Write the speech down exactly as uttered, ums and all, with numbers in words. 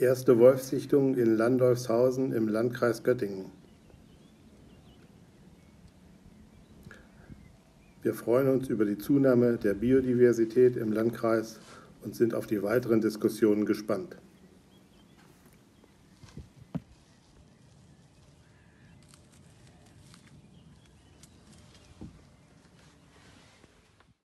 Erste Wolfssichtung in Landolfshausen im Landkreis Göttingen. Wir freuen uns über die Zunahme der Biodiversität im Landkreis und sind auf die weiteren Diskussionen gespannt.